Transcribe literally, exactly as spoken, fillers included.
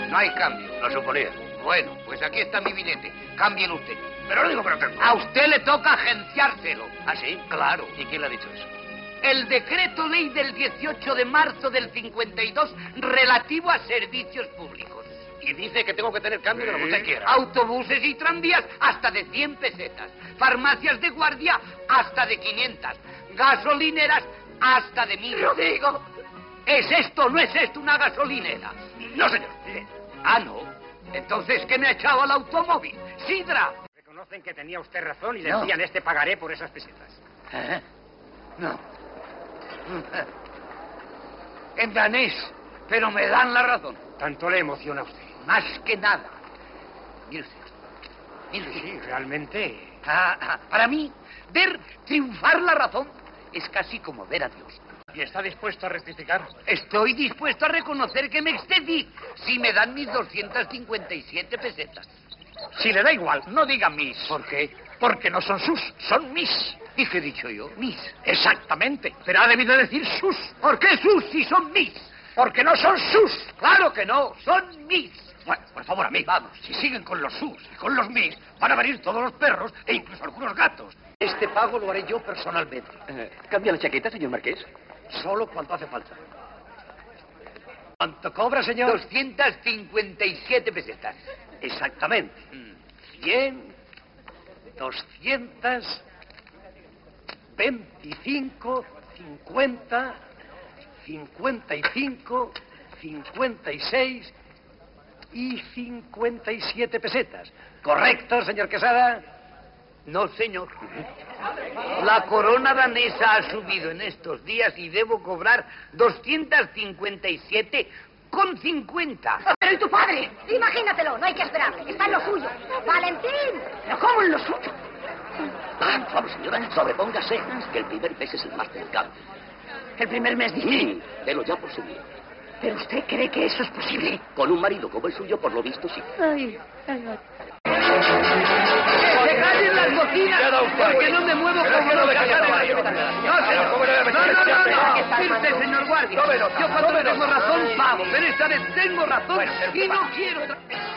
No hay cambio. Lo suponía. Bueno, pues aquí está mi billete. Cámbielo usted. Pero lo digo que no tengo. A usted le toca agenciárselo. ¿Ah, sí? Claro. ¿Y quién le ha dicho eso? El decreto ley del dieciocho de marzo del cincuenta y dos relativo a servicios públicos. Y dice que tengo que tener cambio de lo que usted quiera. Autobuses y tranvías hasta de cien pesetas. Farmacias de guardia hasta de quinientas. Gasolineras hasta de mil. Lo digo. ¿Es esto o no es esto una gasolinera? No, señor. Ah, no. Entonces, ¿qué me ha echado al automóvil? ¡Sidra! Reconocen que tenía usted razón y le No. envían este pagaré por esas pesetas. ¿Eh? No. En danés, pero me dan la razón. Tanto le emociona a usted. Más que nada. Mire usted. Mire usted. Sí, realmente. Ah, ah, para mí, ver triunfar la razón es casi como ver a Dios. ¿Y está dispuesto a rectificar? Estoy dispuesto a reconocer que me excedí si me dan mis doscientas cincuenta y siete pesetas. Si le da igual, no diga mis. ¿Por qué? Porque no son sus, son mis. ¿Y qué he dicho yo? Mis. Exactamente. Pero ha debido decir sus. ¿Por qué sus si son mis? Porque no son sus. Claro que no, son mis. Bueno, por favor, a mí, vamos. Si siguen con los sus y con los mis, van a venir todos los perros e incluso algunos gatos. Este pago lo haré yo personalmente. Eh, ¿Cambia la chaqueta, señor Marqués? Solo cuando hace falta. ¿Cuánto cobra, señor? doscientas cincuenta y siete pesetas. Exactamente. Bien. Doscientas veinticinco, cincuenta, cincuenta y cinco, cincuenta y seis y cincuenta y siete pesetas. ¿Correcto, señor Quesada? No, señor. La corona danesa ha subido en estos días y debo cobrar doscientas cincuenta y siete con cincuenta. Pero ¿y tu padre? Imagínatelo, no hay que esperar. Está en lo suyo. ¡Valentín! ¿Pero cómo en lo suyo? Vamos, vamos, señora, sobrepóngase, que el primer mes es el más delicado. El primer mes dice. Sí, delo ya por su bien. ¿Pero usted cree que eso es posible? Con un marido como el suyo, por lo visto, sí. Ay, ay, ay. ¡Que se callen las bocinas! Porque no me muevo como los casares. No, señor. No, no, no, no. Irse, señor guardia. Yo cuando tengo razón, pago. Pero esta vez tengo razón y no quiero...